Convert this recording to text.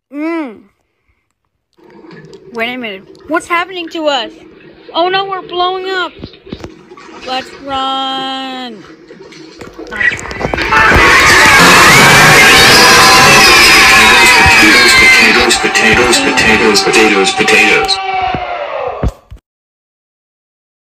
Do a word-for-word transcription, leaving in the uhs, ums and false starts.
Mmm. Wait a minute. What's happening to us? Oh no, we're blowing up. Let's run. Potatoes, potatoes, potatoes, potatoes, potatoes, potatoes.